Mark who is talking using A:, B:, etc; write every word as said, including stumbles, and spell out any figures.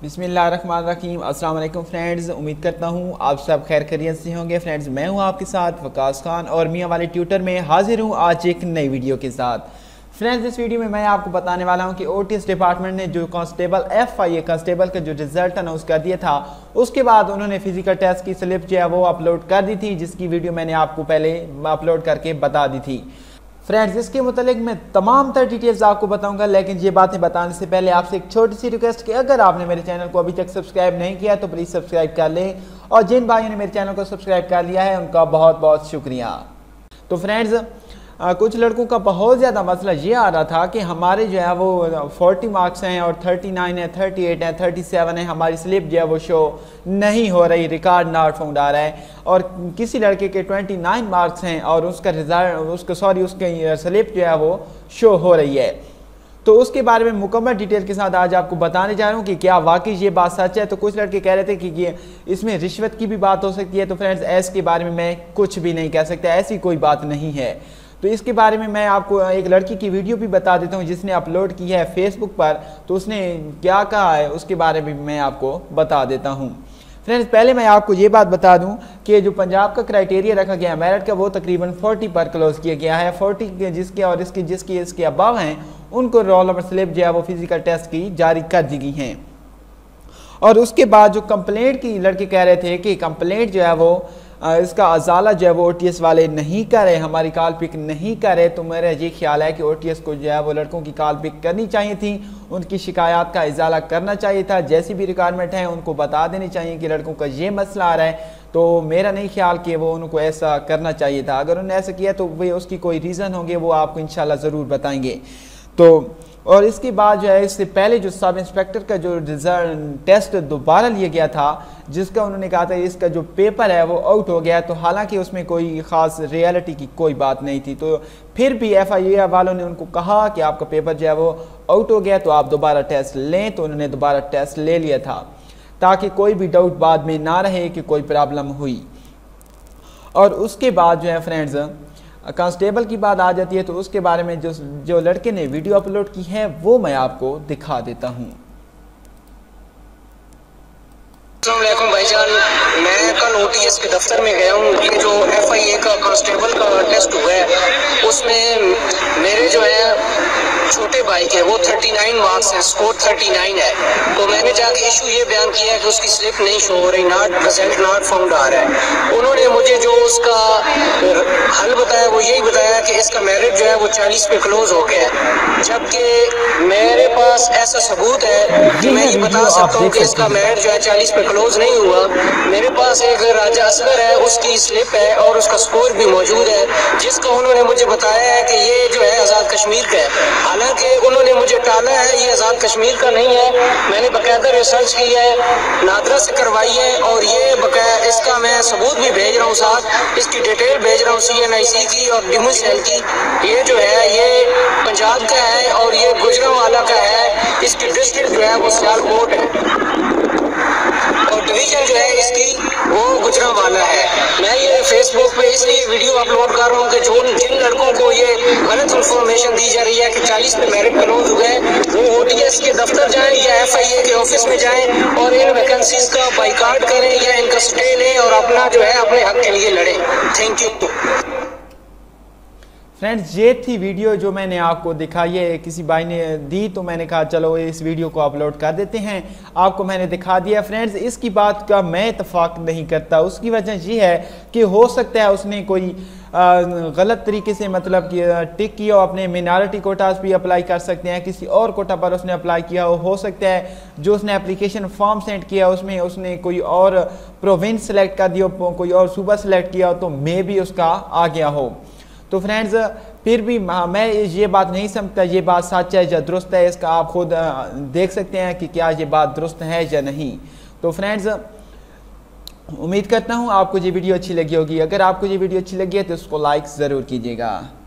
A: बिस्मिल्लाहिर्रहमानिर्रहीम। अस्सलाम वालेकुम फ्रेंड्स, उम्मीद करता हूँ आप सब खैर खैरियत से होंगे। फ्रेंड्स, मैं हूँ आपके साथ वकास खान और मियाँ वाले ट्यूटर में हाजिर हूँ आज एक नई वीडियो के साथ। फ्रेंड्स, इस वीडियो में मैं आपको बताने वाला हूँ कि ओ टी एस डिपार्टमेंट ने जो constable F I A constable का जो रिजल्ट अनाउंस कर दिया था, उसके बाद उन्होंने फिजिकल टेस्ट की स्लिप जो है वो अपलोड कर दी थी, जिसकी वीडियो मैंने आपको पहले अपलोड करके बता दी थी। फ्रेंड्स, इसके मुतालिक मैं तमाम तर डिटेल्स आपको बताऊंगा, लेकिन ये बातें बताने से पहले आपसे एक छोटी सी रिक्वेस्ट कि अगर आपने मेरे चैनल को अभी तक सब्सक्राइब नहीं किया तो प्लीज़ सब्सक्राइब कर लें, और जिन भाइयों ने मेरे चैनल को सब्सक्राइब कर लिया है उनका बहुत बहुत शुक्रिया। तो फ्रेंड्स, आ, कुछ लड़कों का बहुत ज़्यादा मसला ये आ रहा था कि हमारे जो है वो चालीस मार्क्स हैं और उनतीस है, अड़तीस है, सैंतीस है, हमारी स्लिप जो है वो शो नहीं हो रही, रिकॉर्ड नॉट फाउंड आ रहा है। और किसी लड़के के उनतीस मार्क्स हैं और उसका रिजल्ट उसका सॉरी उसकी स्लिप जो है वो शो हो रही है। तो उसके बारे में मुकम्मल डिटेल के साथ आज आपको बताने जा रहा हूँ कि क्या वाकई ये बात सच है। तो कुछ लड़के कह रहे थे कि ये इसमें रिश्वत की भी बात हो सकती है। तो फ्रेंड्स, ऐसे के बारे में मैं कुछ भी नहीं कह सकता, ऐसी कोई बात नहीं है। तो इसके बारे में मैं आपको एक लड़की की वीडियो भी बता देता हूँ जिसने अपलोड की है फेसबुक पर। तो उसने क्या कहा है उसके बारे में मैं आपको बता देता हूँ। फ्रेंड्स, पहले मैं आपको ये बात बता दूं कि जो पंजाब का क्राइटेरिया रखा गया है मेरिट का, वो तकरीबन चालीस पर क्लोज किया गया है। चालीस के जिसके और इसके जिसके इसके अबव हैं उनको रोल नंबर स्लिप जो है वो फिजिकल टेस्ट की जारी कर दी गई हैं। और उसके बाद जो कंप्लेंट की लड़के कह रहे थे कि कंप्लेंट जो है वो इसका अजाला जो है वो ओ टी एस वाले नहीं करे, हमारी कॉल पिक नहीं करे। तो मेरा ये ख्याल है कि ओ टी एस को जो है वो लड़कों की कॉल पिक करनी चाहिए थी, उनकी शिकायत का इजाला करना चाहिए था, जैसी भी रिक्वायरमेंट है उनको बता देनी चाहिए कि लड़कों का ये मसला आ रहा है। तो मेरा नहीं ख्याल कि वो उनको ऐसा करना चाहिए था। अगर उन्होंने ऐसा किया तो वे उसकी कोई रीज़न होंगे, वो आपको इंशाल्लाह ज़रूर बताएंगे। तो और इसके बाद जो है इससे पहले जो सब इंस्पेक्टर का जो रिजल्ट टेस्ट दोबारा लिया गया था, जिसका उन्होंने कहा था इसका जो पेपर है वो आउट हो गया, तो हालांकि उसमें कोई ख़ास रियलिटी की कोई बात नहीं थी। तो फिर भी एफ आई ए वालों ने उनको कहा कि आपका पेपर जो है वो आउट हो गया, तो आप दोबारा टेस्ट लें। तो उन्होंने दोबारा टेस्ट ले लिया था ताकि कोई भी डाउट बाद में ना रहे कि कोई प्रॉब्लम हुई। और उसके बाद जो है फ्रेंड्स, कांस्टेबल की बात आ जाती है। तो उसके बारे में जो जो लड़के ने वीडियो अपलोड की है वो मैं आपको दिखा देता हूँ।
B: अस्सलामुअलैकुम भाईजान, मैं कल ओ टी एस के दफ्तर में गया हूँ। ये जो एफ आई ए का कांस्टेबल का टेस्ट हुआ है उसमें मेरे जो है छोटे भाई के वो उनतीस मार्क्स हैं, स्कोर उनतीस है। तो मैंने जाके इशू ये बयान किया है कि उसकी स्लिप नहीं शो हो रही, नॉट प्रेजेंट नॉट फाउंड आ रहा है। उन्होंने मुझे जो उसका हल बताया वो यही बताया कि इसका मेरिट जो है वो चालीस पे क्लोज हो गया है, जबकि मेरे पास ऐसा सबूत है कि मैं ये बता सकता हूँ कि इसका मेरिट जो है चालीस पे क्लोज नहीं हुआ। मेरे पास एक राजा असगर है, उसकी स्लिप है और उसका स्कोर भी मौजूद है, जिसका उन्होंने मुझे बताया है कि ये जो है आज़ाद कश्मीर का है। हालांकि उन्होंने मुझे टाला है, ये आज़ाद कश्मीर का नहीं है। मैंने बाकायदा रिसर्च की है, नादरा से करवाई है, और ये बकाया इसका मैं सबूत भी भेज रहा हूँ, साथ इसकी डिटेल भेज रहा हूँ सी एन आई सी की और डिमू सेल की। ये जो है ये पंजाब का है और ये गुजरांवाला का है। इसकी डिस्ट्रिक्ट जो है वो सियालकोट है और डिवीजन जो है इसकी वो गुजरांवाला है। मैं ये फेसबुक पे इसलिए वीडियो अपलोड कर रहा हूँ कि जो जिन लड़कों को ये गलत इन्फॉर्मेशन दी जा रही है कि चालीस पे मेरिट क्लोज हो गए, वो ओ टी एस के दफ्तर जाएं या एफ आई ए के ऑफिस में जाएं और इन वैकेंसीज का बाइकाट करें या इनका स्टे लें और अपना जो है अपने हक के लिए लड़ें। Thank you.
A: फ्रेंड्स, ये थी वीडियो जो मैंने आपको दिखाई है, किसी भाई ने दी तो मैंने कहा चलो इस वीडियो को अपलोड कर देते हैं। आपको मैंने दिखा दिया। फ्रेंड्स, इसकी बात का मैं इत्तेफाक नहीं करता। उसकी वजह ये है कि हो सकता है उसने कोई आ, गलत तरीके से मतलब कि टिक किया हो, अपने मिनॉरिटी कोटास भी अप्लाई कर सकते हैं, किसी और कोटा पर उसने अप्लाई किया हो हो सकता है जो उसने एप्लीकेशन फॉर्म सेंड किया उसमें उसने कोई और प्रोविंस सेलेक्ट कर दिया हो, कोई और सूबा सेलेक्ट किया हो, तो मे भी उसका आ गया हो। तो फ्रेंड्स, फिर भी मैं ये बात नहीं समझता ये बात सच है या दुरुस्त है, इसका आप खुद देख सकते हैं कि क्या ये बात दुरुस्त है या नहीं। तो फ्रेंड्स, उम्मीद करता हूँ आपको ये वीडियो अच्छी लगी होगी। अगर आपको ये वीडियो अच्छी लगी है तो उसको लाइक ज़रूर कीजिएगा।